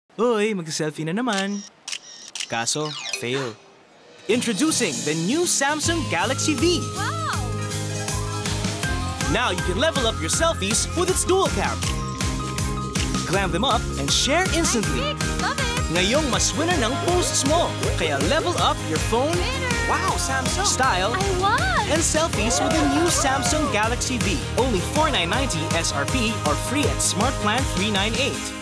Uy, mag-selfie na naman. Kaso, fail. Introducing the new Samsung Galaxy V. Wow! Now you can level up your selfies with its dual cam. Glam them up and share instantly. Love it! Ngayong mas winner ng posts mo. Kaya level up your phone, wow, Samsung style, I won! and selfies with the new Samsung Galaxy V. Only $49.90 SRP or free at Smart Plan 398.